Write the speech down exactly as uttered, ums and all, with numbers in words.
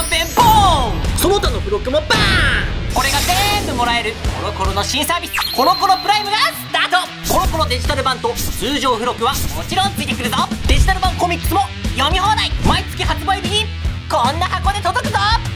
ンペーンボーン。 その他の付録もバーン。 これが全部もらえるコロコロの新サービス、コロコロプライムがスタート。コロコロデジタル版と通常付録はもちろんついてくるぞ。デジタル版コミックスも読み放題。毎月発売日にこんな箱で届くぞ。